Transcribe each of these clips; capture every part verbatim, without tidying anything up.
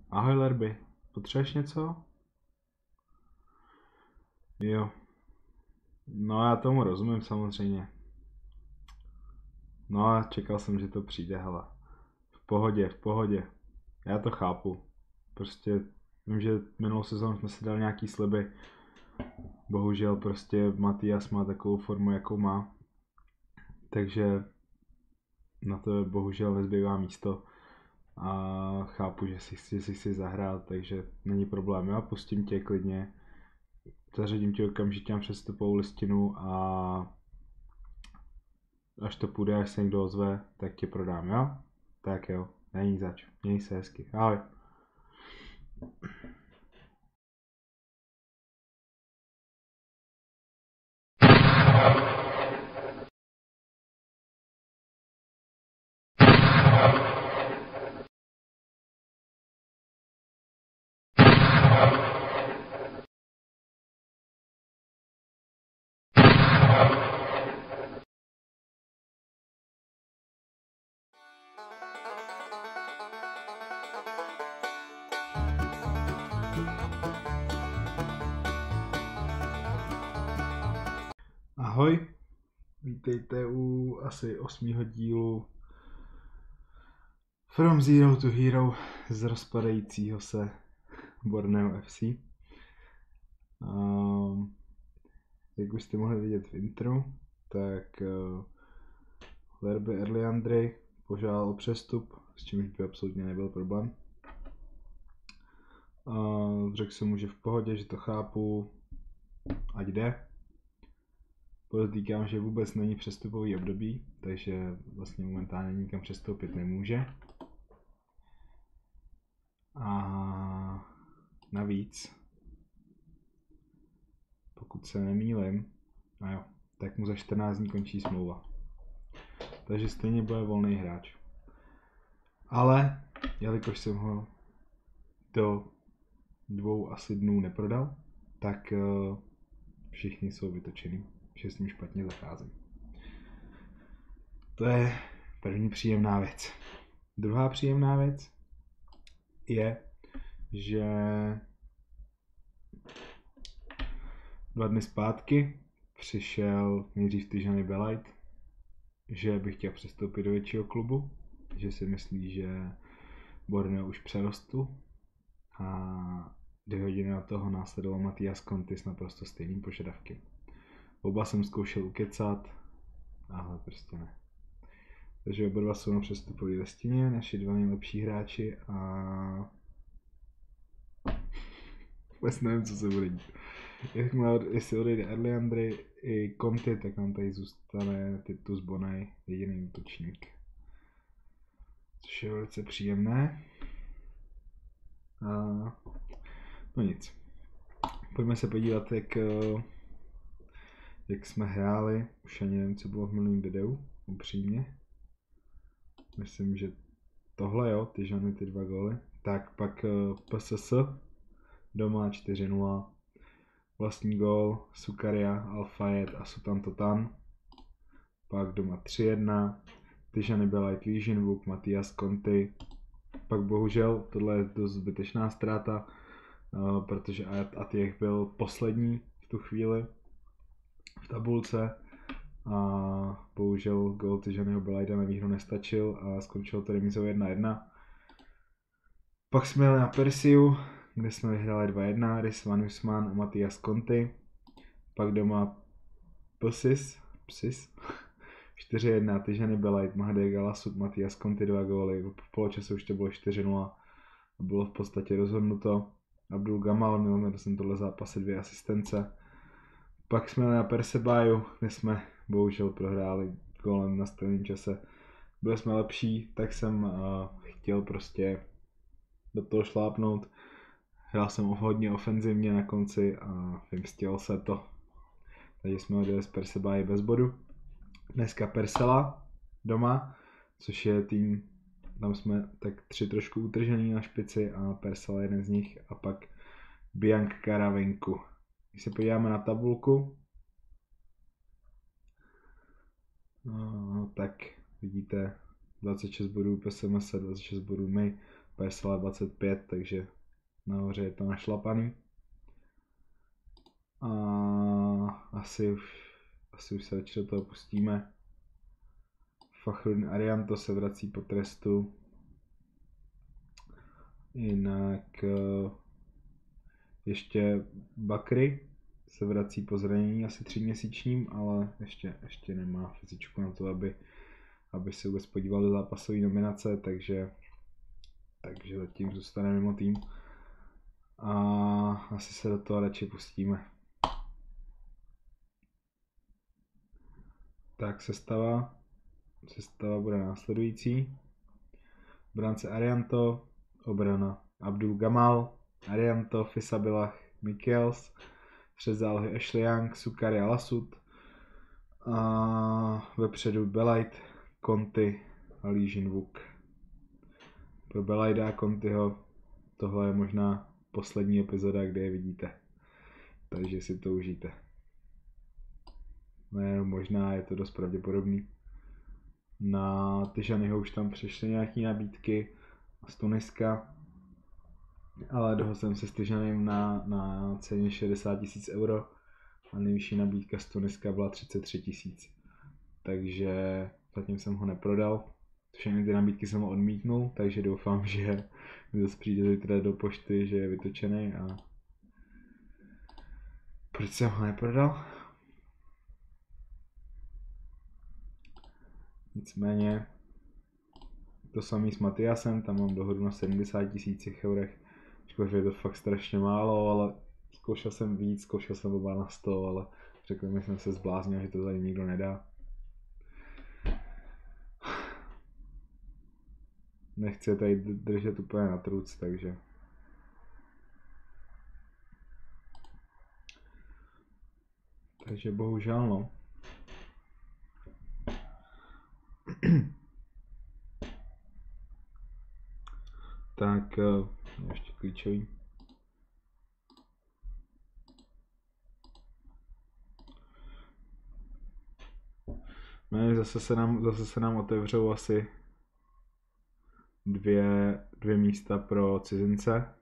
Ahoj Lerby, potřebuješ něco? Jo, no já tomu rozumím samozřejmě. No a čekal jsem, že to přijde, hele. V pohodě, v pohodě. Já to chápu. Prostě vím, že minulou sezónu jsme si dali nějaký sliby. Bohužel prostě Matias má takovou formu, jakou má. Takže na to bohužel nezbývá místo. A chápu, že si chci, si chci zahrát, takže není problém. Já pustím tě klidně. Zařadím tě okamžitě na přestupovou listinu a až to půjde, až se někdo ozve, tak tě prodám, jo? Tak jo, není zač. Měj se hezky. Ahoj. Ahoj, vítejte u asi osmého dílu From Zero to Hero z rozpadajícího se Borneo F C. Um, jak už jste mohli vidět v intru, tak uh, Lerby Erliandry požádal o přestup, s čímž by absolutně nebyl problém. Uh, řekl jsem mu, že v pohodě, že to chápu, ať jde. Podotýkám, že vůbec není přestupový období, takže vlastně momentálně nikam přestoupit nemůže. A navíc, pokud se nemýlim, a jo, tak mu za čtrnáct dní končí smlouva. Takže stejně bude volný hráč. Ale, jelikož jsem ho do dvou asi dnů neprodal, tak uh, všichni jsou vytočený, že s ním špatně zacházím. To je první příjemná věc. Druhá příjemná věc je, že dva dny zpátky přišel nejdřív Tijani Belajt, že by chtěl přestoupit do většího klubu, že si myslí, že Borneo už přerostl, a dvě hodiny na toho následoval Matias Conti s naprosto stejným požadavkem. Oba jsem zkoušel ukecat, ale prostě ne. Takže oba dva jsou na přestupové listině, naši dva nejlepší hráči, a vůbec nevím, co se bude dít. Jestli odejde Erliandry i Conti, tak nám tady zůstane Titus Bonaj, jediný útočník. Což je velice příjemné. A no nic. Pojďme se podívat, jak, jak jsme hráli. Už ani nevím, co bylo v minulém videu, upřímně. Myslím, že tohle jo, ty ženy, ty dva góly. Tak pak P S S doma čtyři nula. Vlastní gól Sukaria, Al-Fayed a Sutan Totan. Pak doma tři jedna. Tijani Belajt, Lee Jin-wook, Matias Conti. Pak bohužel tohle je dost zbytečná ztráta, uh, protože Atieh byl poslední v tu chvíli v tabulce a bohužel gól Tijaniho Belajda na výhru nestačil a skončilo to remízou jedna jedna. Pak jsme jeli na Persiu, kde jsme vyhráli dva jedna, Rizvan Usman a Matias Conti. Pak doma Psis, Psis. čtyři jedna, Tijani Belajt, Mahdi Galasut, Matias Conti dva góly, v poločase už to bylo čtyři nula a bylo v podstatě rozhodnuto. Abdul Gamal měl na tohle zápase dvě asistence. Pak jsme na Persebaju, kde jsme bohužel prohráli gólem na stejném čase. Byli jsme lepší, tak jsem uh, chtěl prostě do toho šlápnout. Hrál jsem hodně ofenzivně na konci a vymstil se to. Takže jsme odjeli z Persebaje bez bodu. Dneska Persela doma, což je tým, tam jsme tak tři trošku utržený na špici a Persela jeden z nich, a pak Bianca Ravenku. Když se podíváme na tabulku, no, tak vidíte dvacet šest bodů P S M S, dvacet šest bodů my, P S L dvacet pět, takže nahoře je to našlapaný. A asi už, asi už se radši do toho pustíme. Fakhrudin Arianto se vrací po trestu. Jinak ještě Bakry se vrací po zranění asi tříměsíčním, ale ještě, ještě nemá fyzičku na to, aby, aby se vůbec podíval do zápasové nominace, takže, takže zatím zůstane mimo tým. A asi se do toho radši pustíme. Tak sestava. Sestava bude následující. Bránce Arianto, obrana Abdul Gamal, Arianto, Fisabilah, Michels, střed zálohy Ashley Young, Sukari a Lasud. A vepředu Belajt, Conti a Lee Jin-wook. Pro Belajda a Contiho tohle je možná poslední epizoda, kde je vidíte. Takže si to užijte. Ne, možná je to dost pravděpodobný. Na Tijaniho už tam přišly nějaké nabídky z Tuniska, ale dohodl jsem se s Tijanem na, na ceně šedesát tisíc euro a nejvyšší nabídka z Tuniska byla třicet tři tisíc. Takže zatím jsem ho neprodal. Všechny ty nabídky jsem ho odmítnul, takže doufám, že mi zase přijde zítra do pošty, že je vytočený a proč jsem ho neprodal? Nicméně to samý s Matiasem, tam mám dohodu na sedmdesát tisíc eurech, ačkoliv je to fakt strašně málo, ale zkoušel jsem víc, zkoušel jsem oba na sto, ale řekl mi, že jsem se zbláznil, že to tady nikdo nedá. Nechci tady držet úplně na truc, takže takže bohužel no. Tak ještě klíčový. No, zase se nám, zase se nám otevřou asi dvě, dvě místa pro cizince.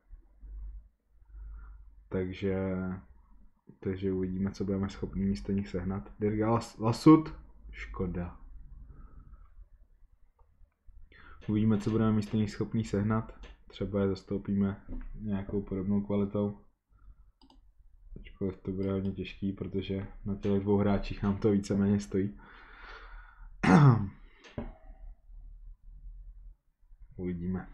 Takže, takže uvidíme, co budeme schopni místo nich sehnat. Dirga Las, Lasud, škoda. Uvidíme, co budeme místo nich schopni sehnat. Třeba je zastoupíme nějakou podobnou kvalitou. Ačkoliv to bude hodně těžký, protože na těch dvou hráčích nám to víceméně stojí. Uvidíme.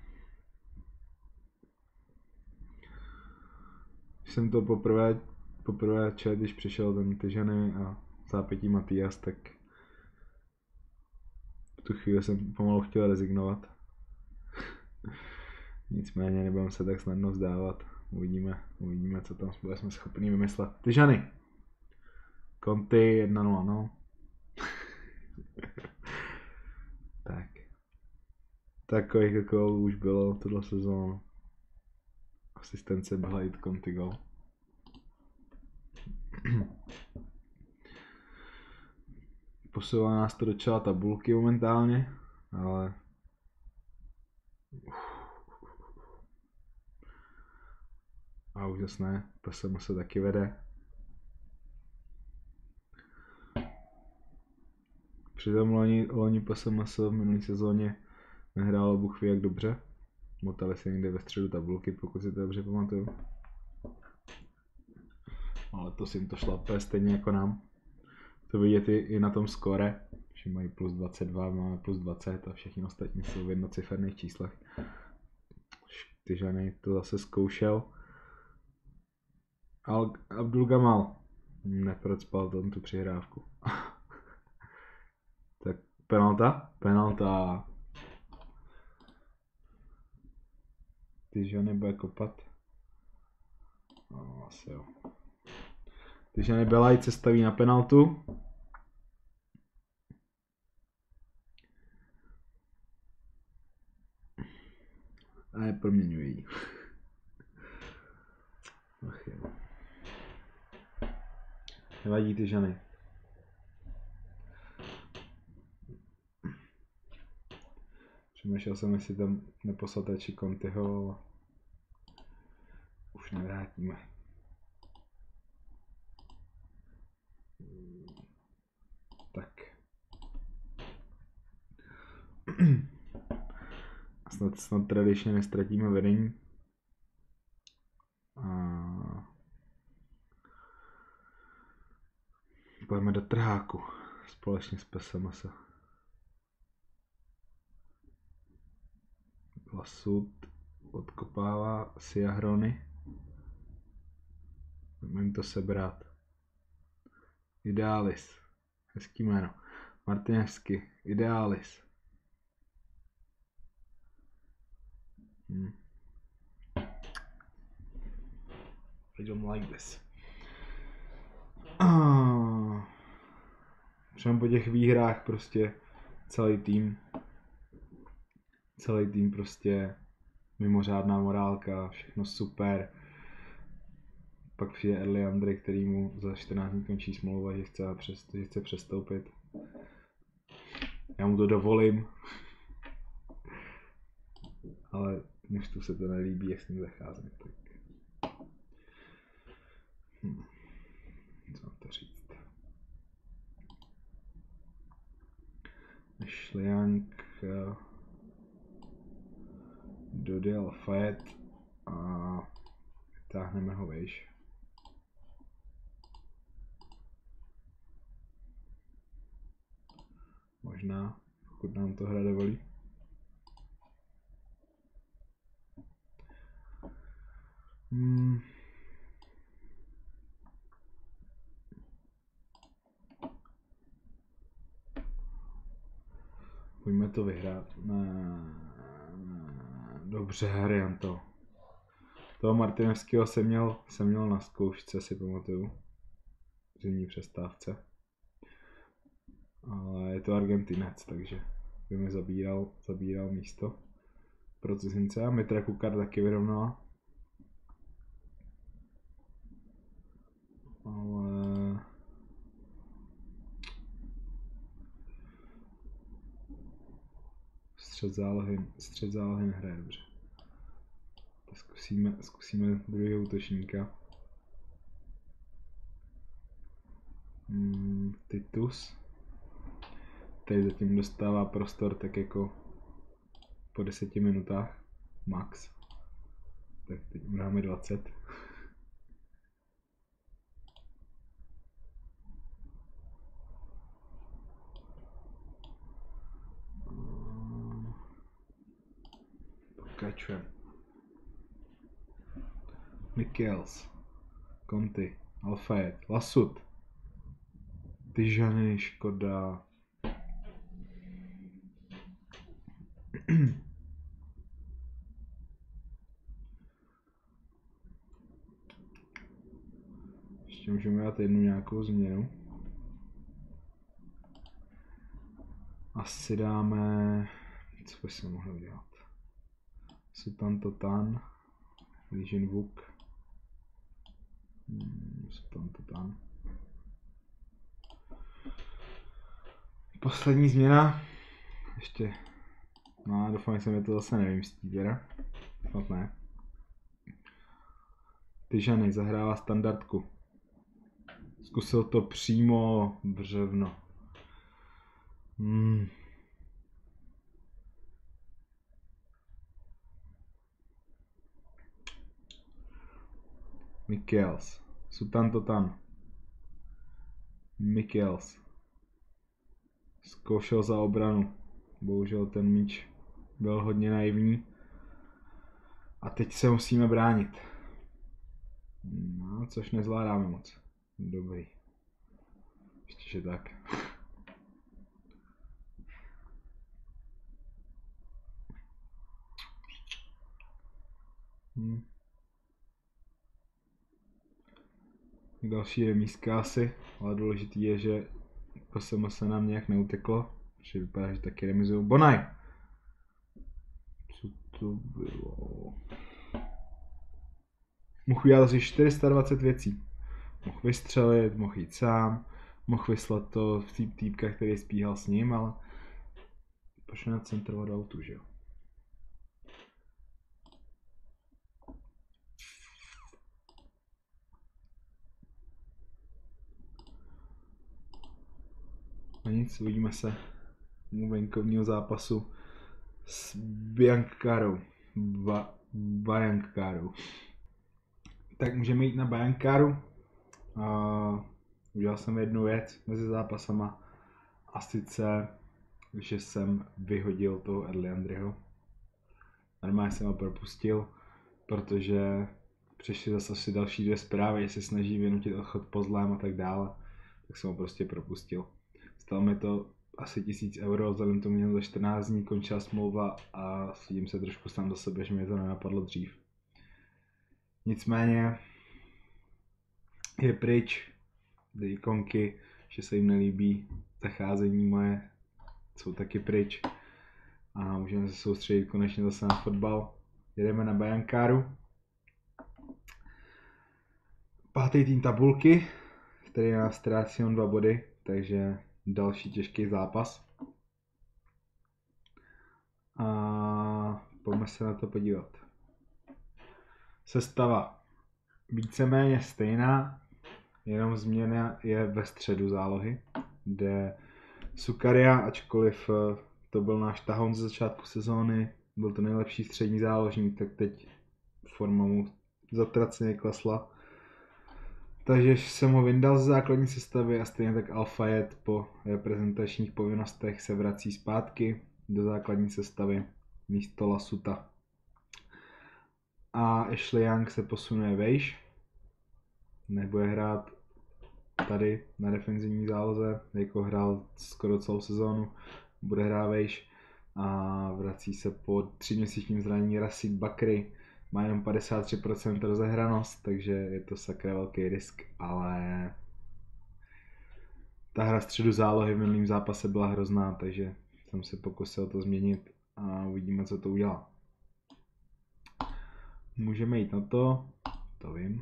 Když jsem to poprvé, poprvé čet, když přišel ten Tijany a zápětí Matias, tak v tu chvíli jsem pomalu chtěl rezignovat. Nicméně nebudeme se tak snadno vzdávat. Uvidíme, uvidíme, co tam jsme schopni vymyslet. Tijany. Conti jedna nula, no. Tak. Takových gólů už bylo tuhle sezónu. Asistence byla jít Conti gol. Posouvá nás to do čela tabulky momentálně, ale a úžasné, P S M se taky vede. Přitom loni, loni P S M v minulý sezóně nehrálo Bůh ví jak dobře. Motali se někde ve středu tabulky, pokud si to dobře pamatuju. Ale to si jim to šlape stejně jako nám. To vidět i, i na tom skóre, že mají plus dvacet dva, máme plus dvacet a všichni ostatní jsou v jednociferných číslech. Tijany to zase zkoušel. Al Abdul Gamal neprocpal tam tu přihrávku. Tak penalta? Penalta. Tijany bude kopat. No, asi jo. Tijany Belajt se staví na penaltu. A je proměňují. Ach jo. Nevadí Tijany. Přemýšlel jsem, jestli tam neposlat radši Conteho. Už nevrátíme. Tak. Snad, snad tradičně nestratíme vedení. A... pojďme do trháku. Společně s P S M S. Lasud odkopává Siahrony. Pojďme jim to sebrat. Idealis. Hezký jméno. Martinevsky. Idealis. Hmm. I don't like this. Ah. Třeba po těch výhrách prostě celý tým celý tým prostě mimořádná morálka, všechno super. Pak přijde Early Andre, který mu za čtrnáct dní končí smlouva, že chce, přes, že chce přestoupit. Já mu to dovolím. Ale mužstvu se to nelíbí, jak s ním zacházím. Tak... Hm. Co mám to říct? Šlijank dodal Fayet a táhneme ho vejš. Možná, pokud nám to hra dovolí. Hmm. Pojďme to vyhrát. Ne, ne, dobře, hrajeme to. Toho Martinevského jsem měl, jsem měl na zkoušce, si pamatuju. V zimní přestávce. Ale je to Argentinec, takže by mi zabíral, zabíral místo pro cizince. A Mitra Kukar taky vyrovnala. Ale... Střed zálohy, střed zálohy nehraje dobře. Tak zkusíme, zkusíme druhého útočníka. Hmm, Titus. Tady zatím dostává prostor tak jako po deseti minutách max. Tak teď dáme dvacet. Pokračujeme. Michels, Conti, Alfayet, Lasud, Tyžany, škoda. Ještě můžeme dát jednu nějakou změnu. Asi dáme... Co by se mohli udělat? Sutan Totan, Legion Vuk. Hmm, Sutan Totan. Poslední změna. Ještě. No, doufám, že se mi to zase nevymstí teda. Snad ne. Tyžany zahrává standardku. Zkusil to přímo břevno. Hmm. Michels. Sutan Totan. Michels. Zkoušel za obranu. Bohužel ten míč byl hodně naivní. A teď se musíme bránit. No, což nezvládáme moc. Dobrý. Ještě že tak. Hmm. Další remízka asi, ale důležitý je, že P S M se nám nějak neuteklo, protože vypadá, že taky remizují. Bonaj! Co to bylo? Mohl udělat asi čtyři sta dvacet věcí. Mohl vystřelit, mohl jít sám, mohl vyslat to v týpka, který spíhal s ním, ale proč necentrovat do autu, že jo? A nic, uvidíme se u venkovního zápasu s Biancárou. Ba- Biancárou. Tak můžeme jít na Biancáru. Uh, udělal jsem jednu věc mezi zápasama. A sice, že jsem vyhodil toho Eliandryho. Normálně jsem ho propustil, protože přišly zase asi další dvě zprávy, že se snaží vynutit odchod pozlém a tak dále. Tak jsem ho prostě propustil. Stalo mi to asi tisíc euro, vzhledem tomu, že za čtrnáct dní končila smlouva a sedím se trošku sám do sebe, že mi to nenapadlo dřív. Nicméně je pryč, ty ikonky, že se jim nelíbí zacházení moje, jsou taky pryč a můžeme se soustředit konečně zase na fotbal. Jedeme na Biancáru. Pátý tým tabulky, který nás ztrácí jen dva body, takže další těžký zápas. A pojďme se na to podívat. Sestava víceméně stejná, jenom změna je ve středu zálohy, kde Sukaria, ačkoliv to byl náš tahoun ze začátku sezóny, byl to nejlepší střední záložník, tak teď forma mu zatraceně klesla. Takže jsem ho vyndal z základní sestavy a stejně tak Al-Fayed po reprezentačních povinnostech se vrací zpátky do základní sestavy místo Lasuta. A Ashley Young se posunuje vejš, nebude hrát tady na defenzivní záloze, jako hrál skoro celou sezónu, bude hrát vejš a vrací se po tříměsíčním zranění Rashid Bakri. Má jenom padesát tři procent rozehranost, takže je to sakra velký risk, ale ta hra středu zálohy v minulém zápase byla hrozná, takže jsem se pokusil to změnit a uvidíme, co to udělá. Můžeme jít na to, to vím.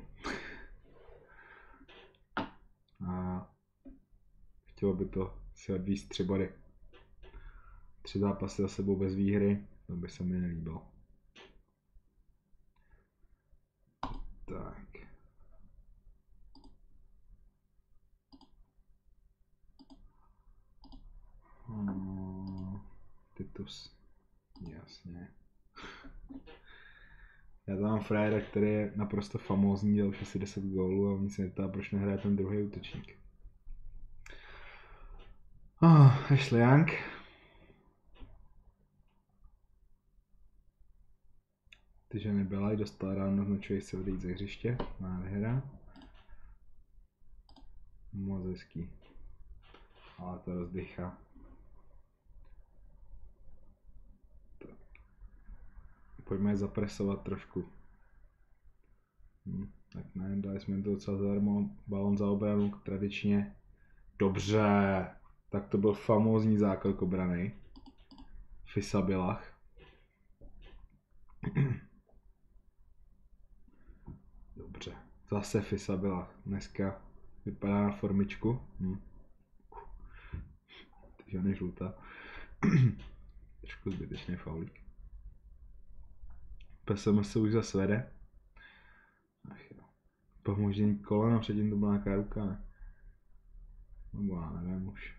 A chtělo by to si odvíct tři body. Tři zápasy za sebou bez výhry, to by se mi nelíbilo. Tak. Hmm, Titus. Jasně. Já tam mám frajera, který je naprosto famózní, dělal už asi deset gólů a on se neptá, proč nehraje ten druhý útočník. Oh, Ashley Young. Tyže nebyla, i dostal ráno, naznačuje se odejít ze hřiště. Nádhera. Moc hezký. Ale to rozdychá. Tak. Pojďme je zapresovat trošku. Hm, tak ne, dali jsme to docela zadarmo. Balon za obranu, tradičně. Dobře. Tak to byl famózní zákrok obrany. Fisabilach. Dobře. Zase Fisabilach. Dneska vypadá na formičku. Hm. Takže nežlutá. Trošku zbytečný faulík. P S M se už zase vede. Ach jo. Pomožení kolena, předtím to byla nějaká ruka, ne? Nebo já nevím už.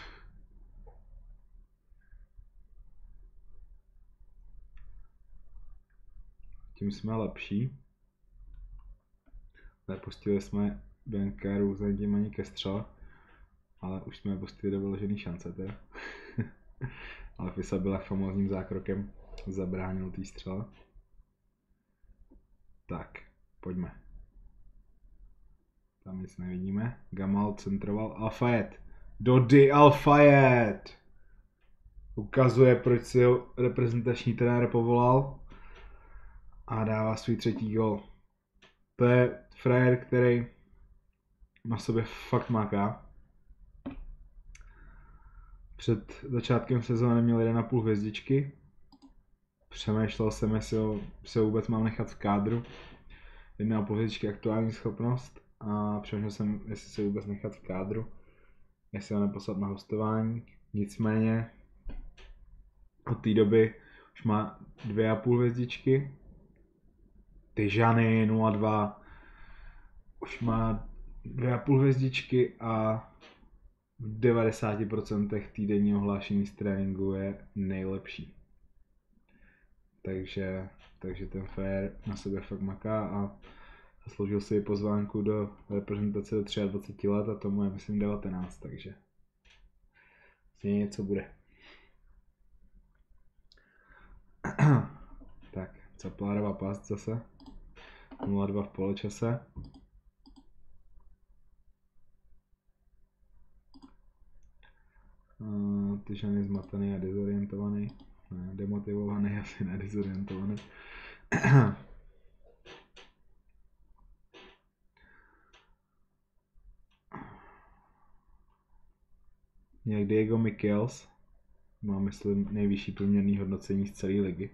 Tím jsme lepší. Nepustili jsme Biancáru za tím ani ke střele. Ale už jsme pustili do vyložený šance teda. Ale Fisa byla famózním zákrokem. Zabránil tý střele. Tak, pojďme. Tam nic nevidíme. Gamal centroval. Al-Fayed. Dodi Al-Fayed. Ukazuje, proč si ho reprezentační trenér povolal. A dává svůj třetí gol. To je frajer, který na sobě fakt máká. Před začátkem sezóny měl jedna a půl hvězdičky. Přemýšlel jsem, jestli ho, jestli ho vůbec mám nechat v kádru. jedna a půl hvězdičky aktuální schopnost. A přemýšlel jsem, jestli se vůbec nechat v kádru. Jestli ho neposlat na hostování. Nicméně od té doby už má dvě a půl hvězdičky. Tyžany nula dva už má dvě a půl hvězdičky a v devadesáti procentech týdenního hlášení z tréninku je nejlepší. Takže, takže ten Fair na sebe fakt maká a zasloužil si pozvánku do reprezentace do dvaceti třech let a tomu je myslím devatenáct, takže z něj něco bude. Tak, Caplárova past zase. nula dva v poločase. Uh, Tyžan je zmatený a dezorientovaný. Ne, demotivovaný, asi ne dezorientovaný. Jak Diego Michels má, myslím, nejvyšší průměrný hodnocení z celé ligy.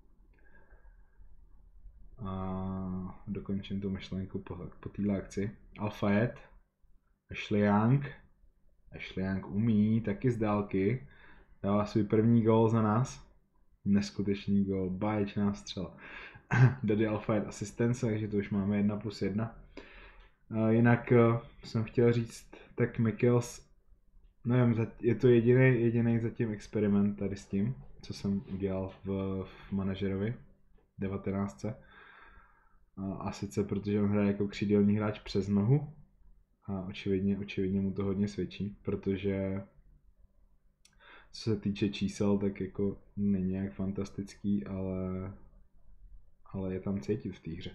A dokončím tu myšlenku po, po téhle akci. Al-Fayed, Ashley Young. Ashley Young umí taky z dálky. Dává svůj první gól za nás. Neskutečný gól, báječná střela. Dady Al-Fayed asistence, takže to už máme jedna plus jedna. Jinak jsem chtěl říct, tak Michels, nevím, je to jediný, jediný zatím experiment tady s tím, co jsem udělal v, v manažerovi devatenáct. A sice protože on hraje jako křídelní hráč přes nohu a očividně, očividně mu to hodně svědčí, protože co se týče čísel, tak jako není nějak fantastický, ale, ale je tam cítit v té hře.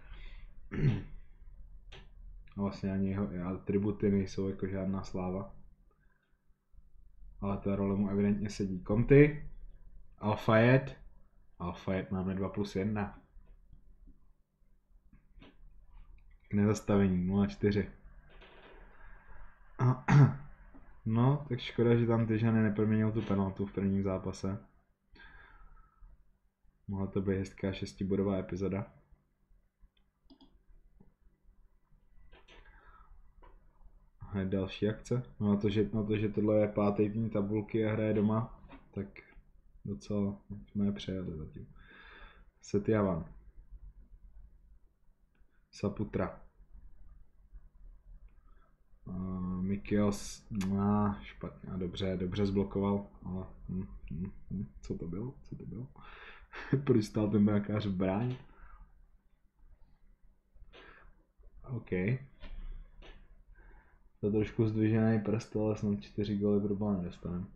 A vlastně ani jeho atributy nejsou jako žádná sláva. Ale ta role mu evidentně sedí. Conti, Al-Fayed, Al-Fayed máme dva plus jedna. K nezastavení nula čtyři. No, tak škoda, že tam Tyžany neproměnil tu penaltu v prvním zápase. Mohla to být hezká šestibodová epizoda. A další akce. No na to, že, na to, že tohle je pátý tým tabulky a hraje doma, tak docela jsme je přejeli zatím. Setyavan. Saputra. Uh, Michels, no, špatně, dobře, dobře zblokoval, ale hm, hm, hm, co to bylo, co to bylo? Proč stál ten brankář v bráně? OK. To trošku zdvižený prst, ale snad čtyři góly pro nedostaneme.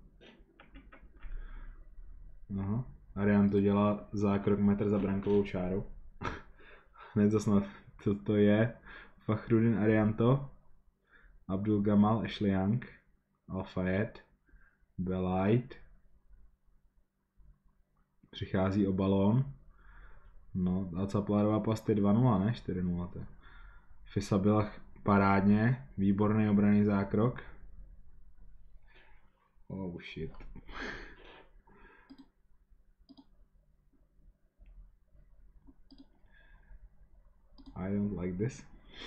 Aha. Arian to dělá zákrok metr za brankovou čárou. Hned to snad, co to je? Fakhrudin Arianto, Abdul Gamal, Ashley Young, Al-Fayed, Belait. Přichází o balón. No a Caplárova past je dva nula, ne? čtyři nula. Fisa byla parádně, výborný obranný zákrok. Oh shit. I don't like this.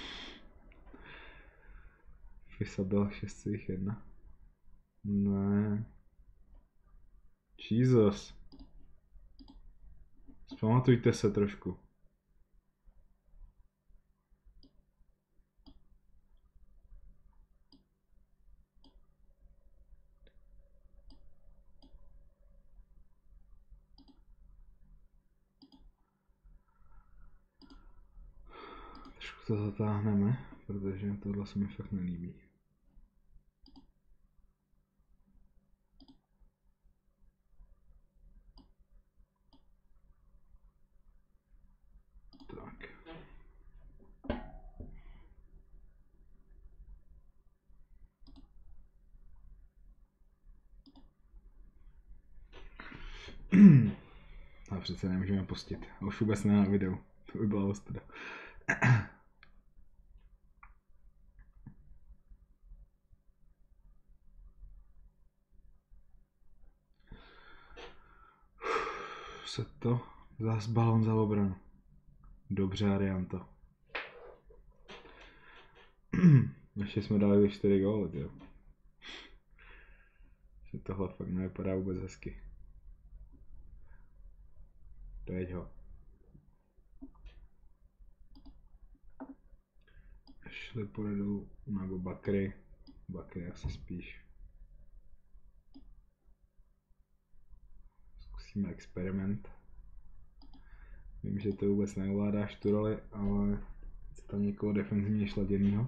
Fisa byla šest jedna. Ne. Jesus. Vzpamatujte se trošku. Trošku to zatáhneme, protože tohle se mi fakt nelíbí. Tak. A přece nemůžeme pustit. A už vůbec ne na videu. To by byla ostuda. Se to zás balon za obranu. Dobře, Arianto. Ještě jsme dali čtyři góly, jo. Že tohle fakt nevypadá vůbec hezky. Dojeď ho. Šli pojedu na Bakry. Baky asi spíš. Zkusíme experiment. Vím, že to vůbec neovládáš tu roli, ale chci tam někoho defenzivně šladěnýho.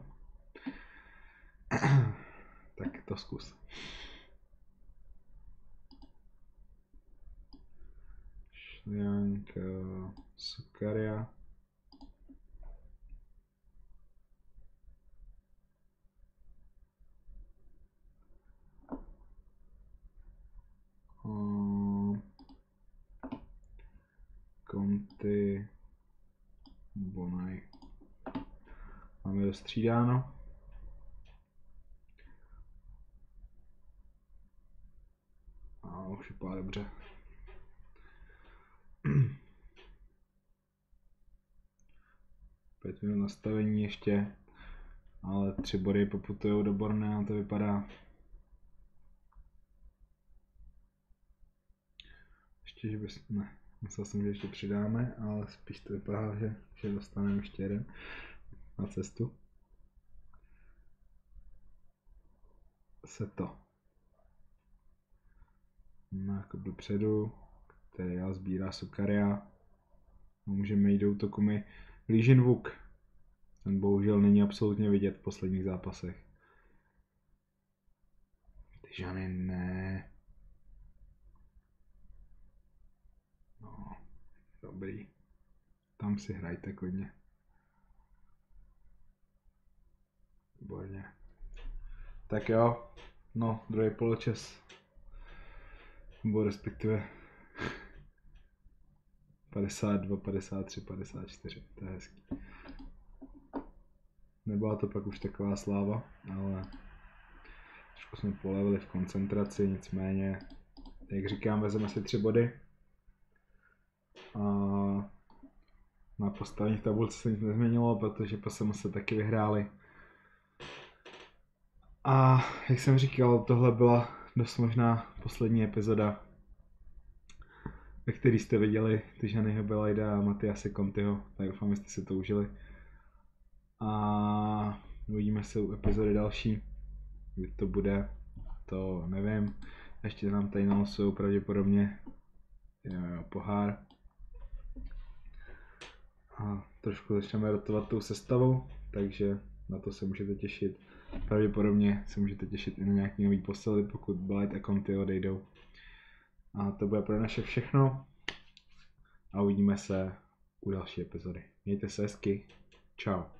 Tak to zkus. Šlianka, Sukaria. Conti, Bonaj. Máme dostřídáno. A už vypadá dobře. Pět minut nastavení ještě, ale tři body poputujou do Bornea, to vypadá. Ještě, že bys... ne, myslel jsem, že ještě přidáme, ale spíš to vypadá, že, že dostaneme ještě jeden na cestu. Se to. Nákup dopředu, který já sbírá Sukaria. Můžeme jít do útoku mi Legion Vuk. Ten bohužel není absolutně vidět v posledních zápasech. Ty žany ne. No, dobrý. Tam si hrajte klidně. Výborně. Tak jo, no, druhý poločas. Nebo respektive padesát dva, padesát tři, padesát čtyři, to je hezký. Nebyla to pak už taková sláva, ale trošku jsme polevili v koncentraci, nicméně, jak říkám, vezeme si tři body. A na postavení v tabulce se nic nezměnilo, protože P S M se taky vyhráli. A jak jsem říkal, tohle byla dost možná poslední epizoda, ve který jste viděli Tijaniho Belaida a Matiase Contiho, tak doufám, že jste si to užili. A uvidíme se u epizody další, kdy to bude, to nevím, ještě nám tady nalosují pravděpodobně jo, pohár. A trošku začneme rotovat tou sestavou, takže na to se můžete těšit. Pravděpodobně se můžete těšit i na nějaký nový posily, pokud Blight a Conti odejdou. A to bude pro naše všechno. A uvidíme se u další epizody. Mějte se hezky. Čau.